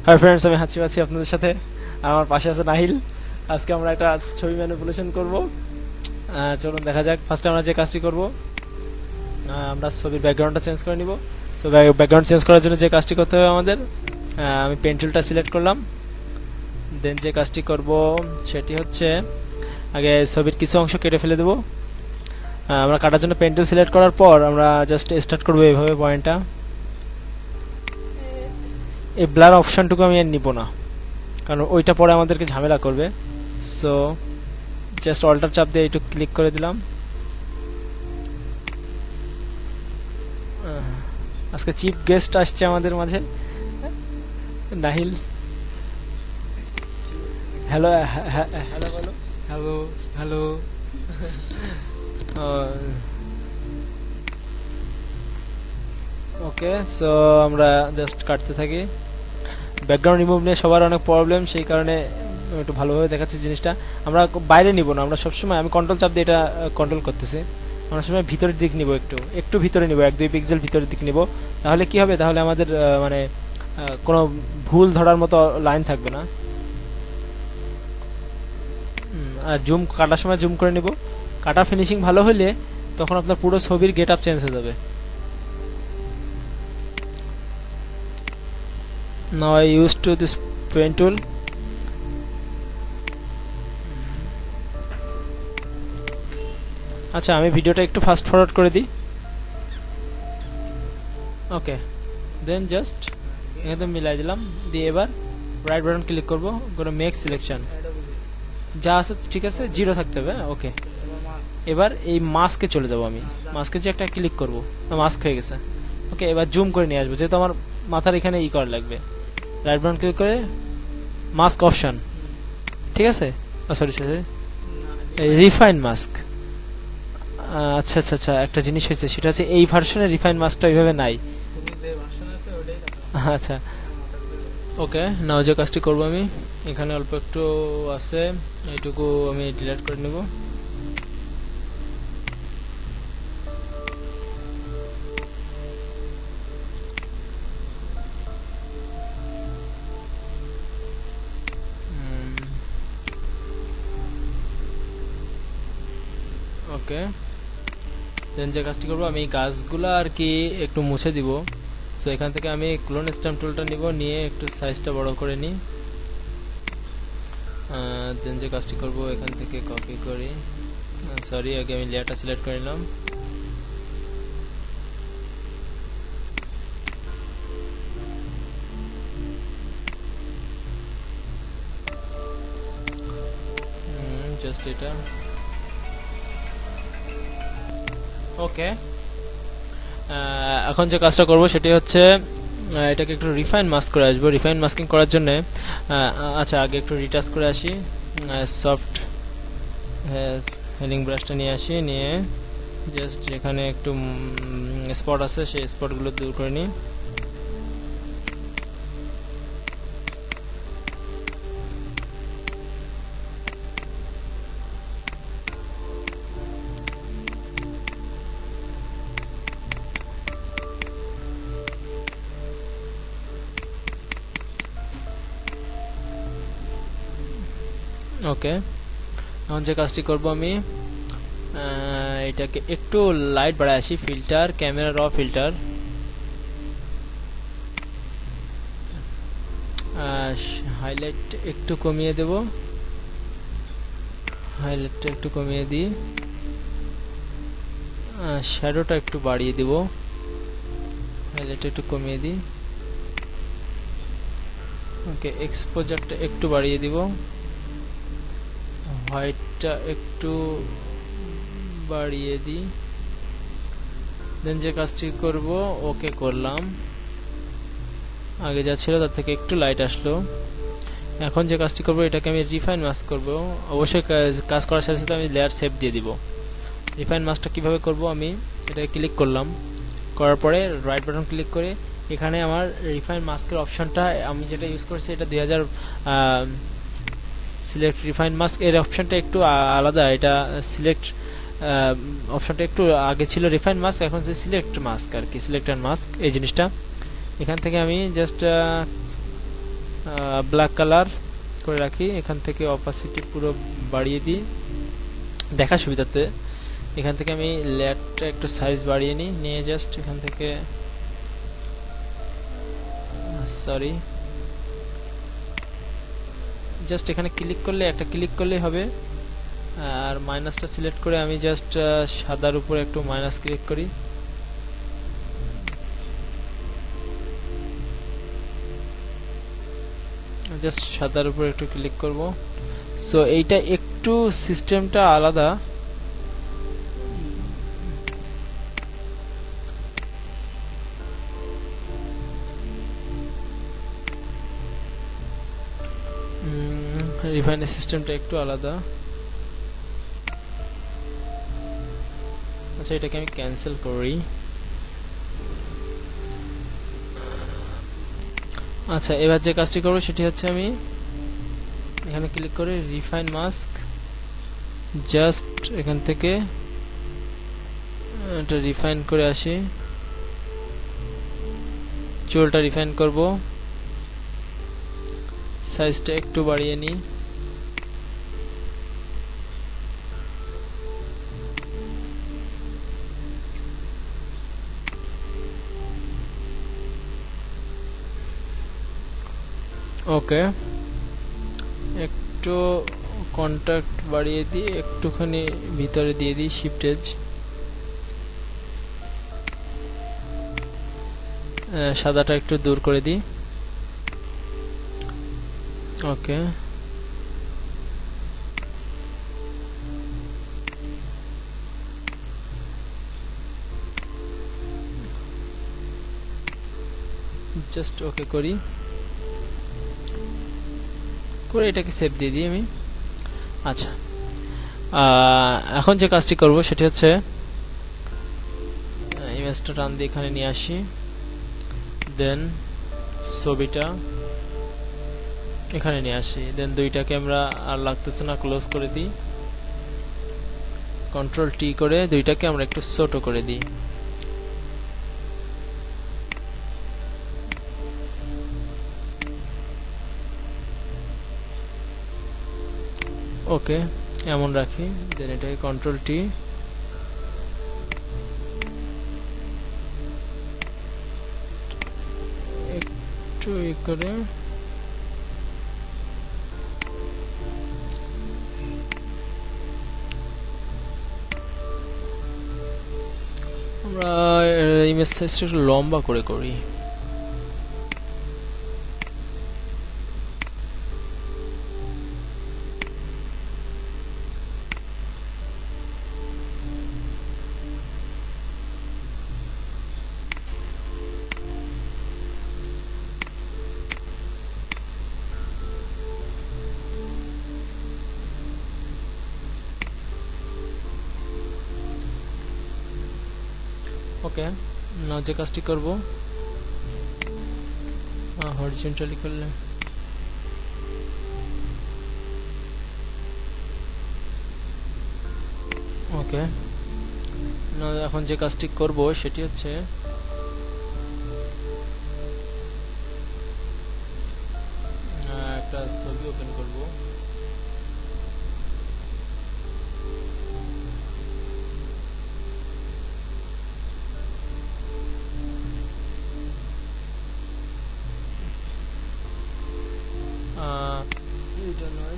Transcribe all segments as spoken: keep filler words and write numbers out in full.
Hi friends, আমি হাঁচি আছি আপনাদের সাথে। আমার পাশে আছে নাহিল। আজকে আমরা একটা ছবি ম্যানিপুলেশন করব। চলুন দেখা যাক। ফার্স্টে আমরা যে কাজটি করব, আমরা ছবির ব্যাকগ্রাউন্ডটা চেঞ্জ করে নিব। সো ব্যাকগ্রাউন্ড চেঞ্জ করার জন্য যে কাজটি করতে হবে আমাদের, আমি পেন টুলটা সিলেক্ট করলাম। দেন যে কাজটি করব সেটি হচ্ছে, আগে ছবির কিছু অংশ কেটে ফেলে দেব। আমরা কাটার জন্য পেন টুল সিলেক্ট করার পর আমরা জাস্ট স্টার্ট করবো এইভাবে পয়েন্টটা। এই ব্লার অপশনটুকু আমি আর নিব না, কারণ ওইটা পরে আমাদেরকে ঝামেলা করবে। সো জাস্ট অল্টার চাপ দিয়ে একটু ক্লিক করে দিলাম। আজকে চিফ গেস্ট আসছে আমাদের মাঝে, নাহিল। হ্যালো হ্যালো বলো। হ্যালো হ্যালো ওকে, সো আমরা জাস্ট কাটতে থাকি। ব্যাকগ্রাউন্ড রিমুভ নিয়ে সবার অনেক প্রবলেম, সেই কারণে একটু ভালোভাবে দেখাচ্ছি জিনিসটা। আমরা বাইরে নিব না, আমরা সবসময়, আমি কন্ট্রোল চাপ দিয়ে এটা কন্ট্রোল করতেছি, আমরা সবসময় ভিতরের দিক নিব, একটু একটু ভিতরে নিব, এক দুই পিক্সেল ভিতরের দিক নিব। তাহলে কি হবে, তাহলে আমাদের মানে কোনো ভুল ধরার মতো লাইন থাকবে না। আর জুম কাটার সময় জুম করে নিব। কাটা ফিনিশিং ভালো হলে তখন আপনার পুরো ছবির গেট আপ চেঞ্জ হয়ে যাবে। Now I used to this pen tool. আচ্ছা, আমি ভিডিওটা একটু ফাস্ট ফরওয়ার্ড করে দিই। ওকে, দেন জাস্ট একদম মিলাই দিলাম। দিয়ে এবার রাইট বাটন ক্লিক করব, করে মেক সিলেকশন। যা আছে ঠিক আছে, জিরো থাকতে হবে। ওকে, এবার এই মাস্কে চলে যাব। আমি মাস্কে যে একটা ক্লিক করব, মাস্ক হয়ে গেছে। ওকে, এবার জুম করে নিয়ে আসবো, যেহেতু আমার মাথার এখানে ই করা লাগবে। রাইট বাটন ক্লিক করে মাস্ক অপশন, ঠিক আছে। Sorry sorry refine mask. আচ্ছা আচ্ছা আচ্ছা, একটা জিনিস হয়েছে, সেটা হচ্ছে এই ভার্সনে রিফাইন মাস্কটা এইভাবে নাই। আচ্ছা, ওকে, নাও যে কাজটি করবো আমি, এখানে অল্প একটু আছে, এইটুকু আমি ডিলিট করে নেব। ওকে, দেন যে কাজটি করবো, আমি গাছগুলো আর কি একটু মুছে দিব। সো এখান থেকে আমি ক্লোন স্ট্যাম্প টুলটা নিব, নিয়ে একটু সাইজটা বড় করে নিই। দেন যে কাজটি করব, এখান থেকে কপি করি। সরি, আগে আমি লেয়ারটা সিলেক্ট করে নিলাম। জাস্ট এটা। ওকে, এখন যে কাজটা করব সেটি হচ্ছে, এটাকে একটু রিফাইন মাস্ক করে আসবো। রিফাইন মাস্কিং করার জন্য, আচ্ছা আগে একটু রিটাচ করে আসি। সফট হেলিং ব্রাশটা নিয়ে আসি, নিয়ে জাস্ট যেখানে একটু স্পট আছে সেই স্পটগুলো দূর করে নিই। ওকে, এখন যে কাজটি করব আমি, এটাকে একটু লাইট বাড়ায় আসি। ফিল্টার, ক্যামেরা র ফিল্টার, হাইলাইট একটু কমিয়ে দেব। হাইলাইটটা একটু কমিয়ে দিই, শ্যাডোটা একটু বাড়িয়ে দিব। হাইলাইটটা একটু কমিয়ে দিই। ওকে, এক্সপোজারটা একটু বাড়িয়ে দিব। হোয়াইটটা একটু বাড়িয়ে দিই। দেন যে কাজটি করব, ওকে করলাম। আগে যা ছিল তার থেকে একটু লাইট আসলো। এখন যে কাজটি করব, এটাকে আমি রিফাইন মাস্ক করব। অবশ্যই কাজ করার সাথে সাথে আমি লেয়ার সেভ দিয়ে দিব। রিফাইন মাস্কটা কিভাবে করব, আমি এটাকে ক্লিক করলাম, করার পরে রাইট বাটন ক্লিক করে এখানে আমার রিফাইন মাস্কের অপশনটা, আমি যেটা ইউজ করছি এটা দুই হাজার সিলেক্ট রিফাইন মাস্ক, এর অপশনটা একটু আলাদা। এটা সিলেক্ট অপশনটা একটু আগে ছিল রিফাইন মাস্ক, এখন যে সিলেক্ট মাস্ক আর কি, সিলেক্ট অ্যান্ড মাস্ক এই জিনিসটা। এখান থেকে আমি জাস্ট ব্ল্যাক কালার করে রাখি। এখান থেকে অপাসিটি পুরো বাড়িয়ে দিই দেখার সুবিধাতে। এখান থেকে আমি লেয়ারটা একটু সাইজ বাড়িয়ে নিই, নিয়ে জাস্ট এখান থেকে সরি জাস্ট এখানে ক্লিক করলে একটা ক্লিক করলেই হবে। আর মাইনাসটা সিলেক্ট করে আমি জাস্ট সাদার উপরে একটু মাইনাস ক্লিক করি, জাস্ট সাদার উপরে একটু ক্লিক করব। সো এইটা একটু সিস্টেমটা আলাদা। রিফাইনের সিস্টেমটা একটু আলাদা। আচ্ছা এটাকে আমি ক্যান্সেল করি। আচ্ছা এবার যে কাজটি করব সেটি হচ্ছে আমি এখানে ক্লিক করে রিফাইন মাস্ক, জাস্ট এখান থেকে এটা রিফাইন করে আসি, চুলটা রিফাইন করব, সাইজটা একটু বাড়িয়ে নিই, ওকে একটু কন্ট্রাক্ট বাড়িয়ে দিই, একটুখানি ভিতরে দিয়ে দিই শিফট এজ, সাদাটা একটু দূর করে দিই, ওকে জাস্ট ওকে করি, করে এটাকে সেভ দিয়ে দিই আমি। আচ্ছা এখন যে কাজটি করব সেটি হচ্ছে ইমেজটা টান দিয়ে এখানে নিয়ে আসি, দেন ছবিটা এখানে নিয়ে আসি, দেন দুইটা ক্যামেরা আর লাগতেছে না, ক্লোজ করে দিই, কন্ট্রোল টি করে দুইটাকে আমরা একটু ছোট করে দিই, ওকে এমন রাখি, দেন এটাকে কন্ট্রোল টি, একটু ই করে আমরা ইমেজ সাইজটা একটু লম্বা করে করি, ওকে নাও যে কাজটি করব হরিজন্টালি করলে ওকে না, এখন যে কাজটি করব সেটি হচ্ছে একটা ছবি ওপেন করব, এটা নয়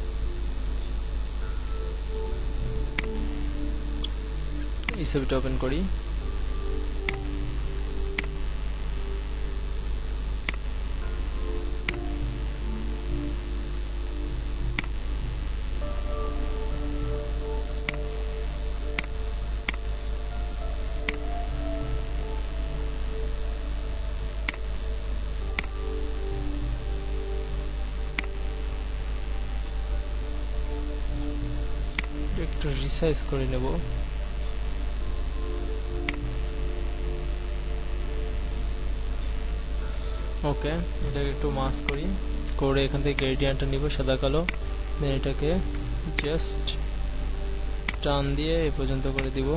এই ছবিটা ওপেন করি, একটু রিসাইজ করে নেব, ওকে এটাকে একটু মাস্ক করি, করে এখান থেকে গ্রেডিয়েন্টটা নিব সাদা কালো, দেন এটাকে জাস্ট টান দিয়ে এই পর্যন্ত করে দিব,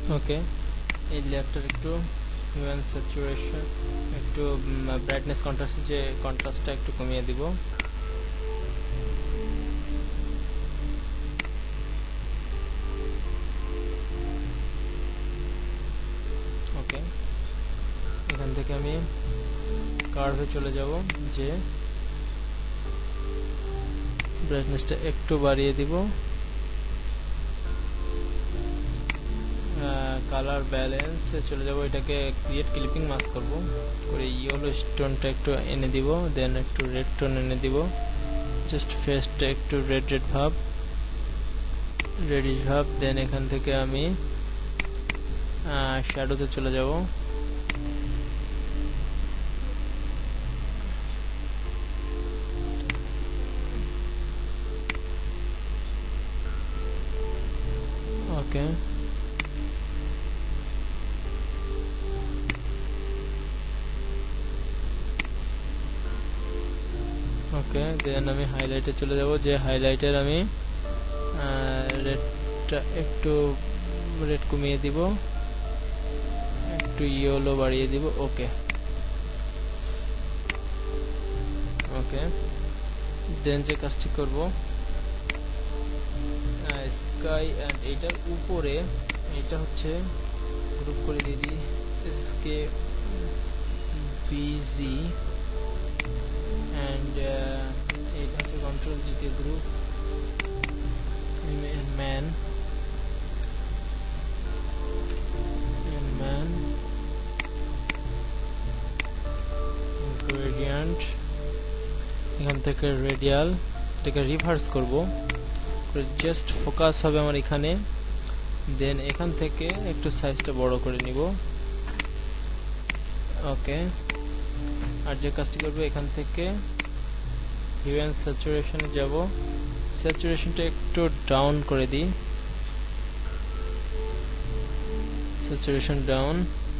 ওকে, এই লেয়ারটার একটু হিউম্যান স্যাচুরেশন, একটু ব্রাইটনেস কন্ট্রাস্ট, যে কন্ট্রাস্টটা একটু কমিয়ে দিব। ওকে, এখান থেকে আমি কার্ভে চলে যাব, যে ব্রাইটনেসটা একটু বাড়িয়ে দিব। কালার ব্যালেন্সে চলে যাব, এটাকে ক্রিয়েট ক্লিপিং মাস্ক করব, করে ইয়েলো স্টোনটা একটু এনে দিব, দেন একটু রেড টোন এনে দিব, জাস্ট ফেসটা একটু রেড রেড ভাব, রেডিশ ভাব। দেন এখান থেকে আমি শ্যাডোতে চলে যাব, ওকে ওকে দেন আমি হাইলাইটে চলে যাব, যে হাইলাইটের আমি রেডটা একটু রেড কমিয়ে দিব, একটু ইয়েলো বাড়িয়ে দিব। ওকে ওকে দেন যে কাজটি করব, স্কাই অ্যান্ড এইটার উপরে এটা হচ্ছে গ্রুপ করে দিয়ে দিই, এসকে বিজি অ্যান্ড এটা হচ্ছে কন্ট্রোল জিকে গ্রুপ ম্যান ম্যান গ্রেডিয়েন্ট, এখান থেকে রেডিয়াল, এটাকে রিভার্স করব, জাস্ট ফোকাস হবে আমার এখানে। দেন এখান থেকে একটু সাইজটা বড় করে নিব। ওকে, আর যে কাজটি করবো, এখান থেকে হিউ অ্যান্ড স্যাচুরেশনে যাব, স্যাচুরেশনটা একটু ডাউন করে দিই, স্যাচুরেশন ডাউন।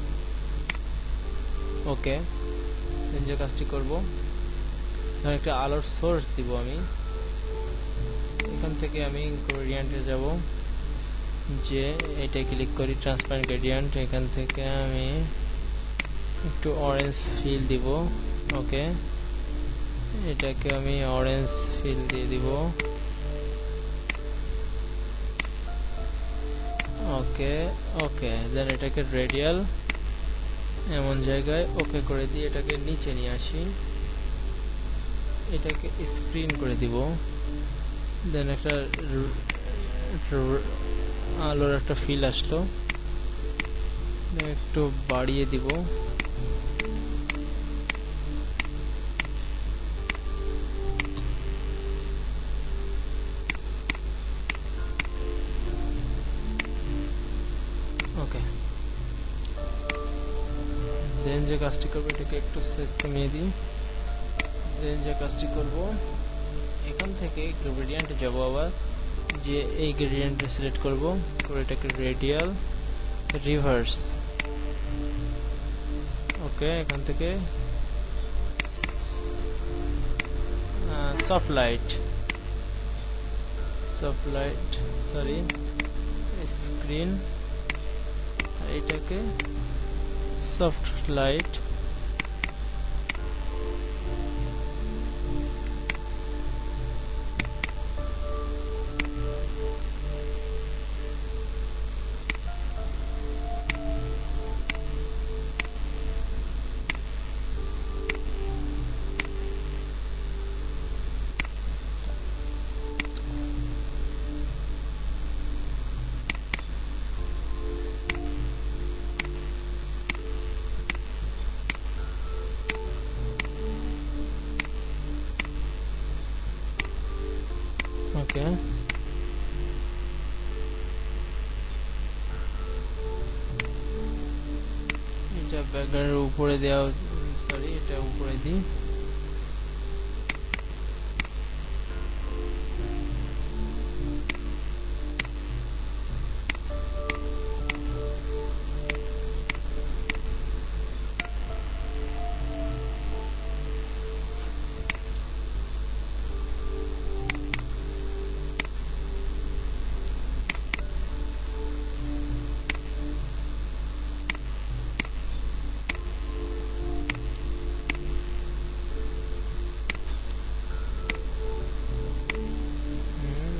ওকে, দেন যে কাজটি করব, এখানে একটা আলোর সোর্স দিব আমি, এখান থেকে আমি গ্রেডিয়েন্টে যাব, যে এটা ক্লিক করি ট্রান্সপারেন্ট গ্রেডিয়েন্ট, এখান থেকে আমি একটু অরেঞ্জ ফিল দিব। ওকে, এটাকে আমি অরেঞ্জ ফিল দিয়ে দিব। ওকে ওকে দেন এটাকে রেডিয়াল এমন জায়গায় ওকে করে দিয়ে এটাকে নিচে নিয়ে আসি, এটাকে স্ক্রিন করে দিব। দেন একটা আলোর একটা ফিল আসলো, একটু বাড়িয়ে দিব। ওকে, দেন যে কাজটি করবো, এটাকে একটু সাইজ কমিয়ে দিই। দেন যে কাজটি করব, এখান থেকে গ্রেডিয়েন্টে যাব, আবার যে এই গ্রেডিয়েন্টে সিলেক্ট করব, করে এটাকে রেডিয়াল রিভার্স। ওকে, এখান থেকে soft light soft light sorry screen, আর এটাকে সফট লাইট। ওকে, এটা ব্যাকগ্রাউন্ডের উপরে দেওয়া, সরি এটা উপরে দিই।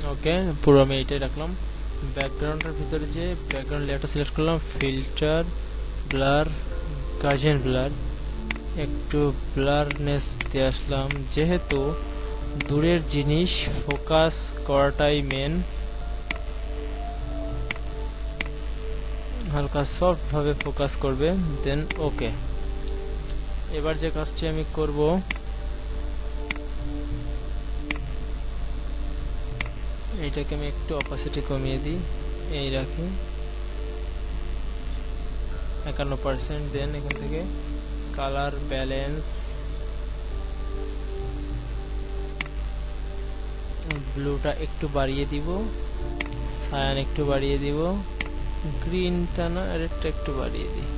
ওকে, পুরো আমি এইটাই রাখলাম। ব্যাকগ্রাউন্ডের ভিতরে যে ব্যাকগ্রাউন্ড লেয়ারটা সিলেক্ট করলাম, ফিল্টার, ব্লার, গার্জিয়ান ব্লার, একটু ব্লারনেস দিয়ে আসলাম। যেহেতু দূরের জিনিস ফোকাস করাটাই মেন, হালকা সফট ভাবে ফোকাস করবে। দেন ওকে, এবার যে কাজটি আমি করব, এইটাকে আমি একটু অপাসিটি কমিয়ে দিই, এই রাখি একান্ন পার্সেন্ট। দেন এখান থেকে কালার ব্যালেন্স ব্লুটা একটু বাড়িয়ে দিব, সায়ান একটু বাড়িয়ে দিব, গ্রিনটা না রেডটা একটু বাড়িয়ে দিই।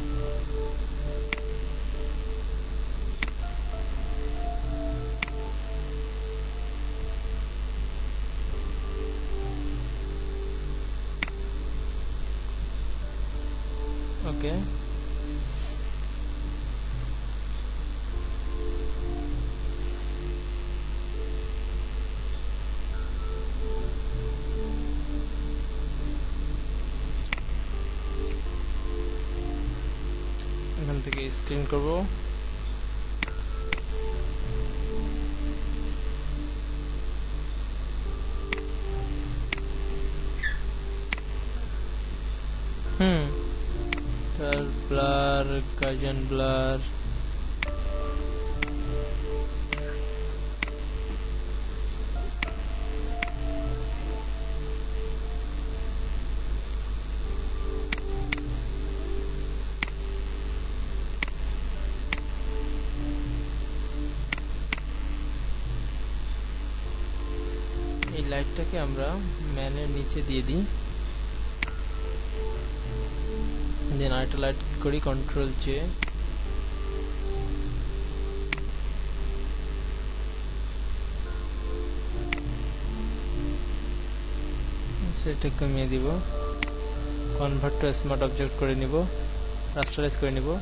ওকে, এখান থেকে স্ক্রিন করব। হুম ব্লার, গার্জিয়ান ব্লার, এই লাইটটাকে আমরা ম্যানের নিচে দিয়ে দিই। দেন আরেকটা লাইট করি, কন্ট্রোল জে, সেটা কমিয়ে দিব, কনভার্ট টু স্মার্ট অবজেক্ট করে নিব, রাস্টারাইজ করে নিব।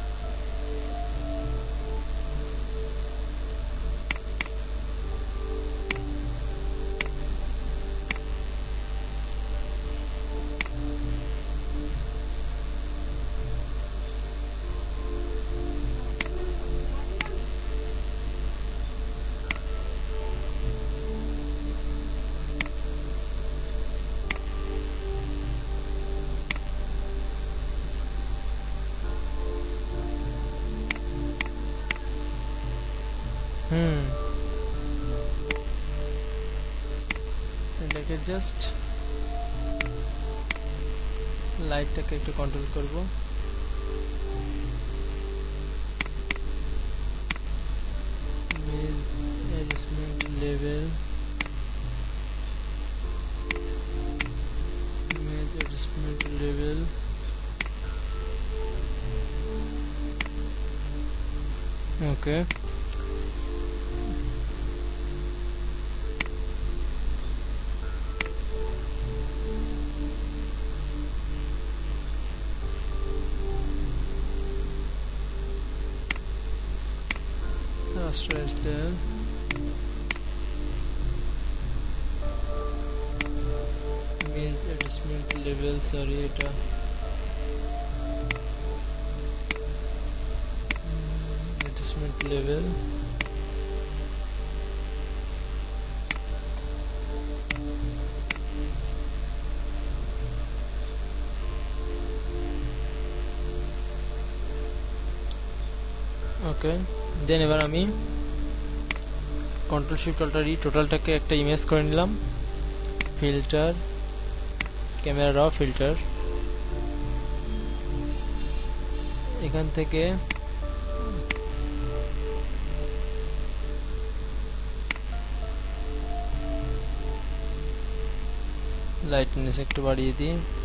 হুম এটাকে জাস্ট লাইটটাকে একটু কন্ট্রোল করব। Image adjustment level, image adjustment level, okay. Rasterize level, image adjustment level, sorry এটা adjustment level, ওকে। দেন এবার আমি কন্ট্রোল শিফট অল্টার ই টোটালটাকে একটা ইমেজ করে নিলাম, ফিল্টার, ক্যামেরা র ফিল্টার, এখান থেকে লাইটনেস একটু বাড়িয়ে দিই,